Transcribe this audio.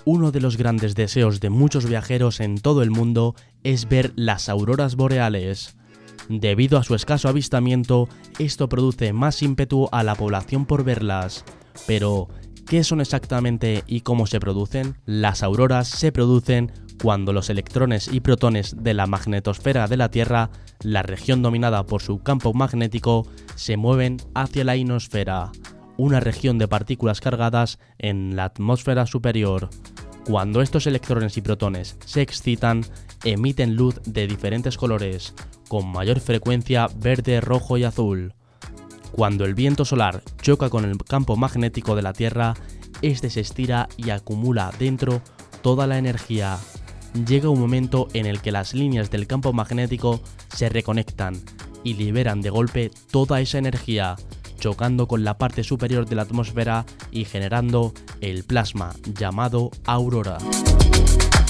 Uno de los grandes deseos de muchos viajeros en todo el mundo es ver las auroras boreales. Debido a su escaso avistamiento, esto produce más ímpetu a la población por verlas. Pero, ¿qué son exactamente y cómo se producen? Las auroras se producen cuando los electrones y protones de la magnetosfera de la Tierra, la región dominada por su campo magnético, se mueven hacia la ionosfera, una región de partículas cargadas en la atmósfera superior. Cuando estos electrones y protones se excitan, emiten luz de diferentes colores, con mayor frecuencia verde, rojo y azul. Cuando el viento solar choca con el campo magnético de la Tierra, este se estira y acumula dentro toda la energía. Llega un momento en el que las líneas del campo magnético se reconectan y liberan de golpe toda esa energía, chocando con la parte superior de la atmósfera y generando el plasma llamado aurora.